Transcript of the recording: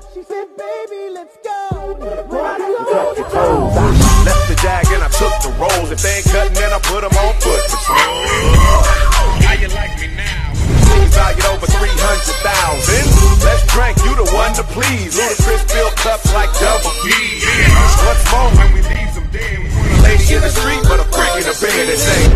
She said, baby, let's go. Left the jag and I took the rolls. If they ain't cutting, then I put them on foot patrol. How you like me now? Niggas valued over 300,000. Let's drink, you the one to please. Ludacris fill cups like double D. What's more when we leave them dead? We want a lady in the street, but a freak in the bed that say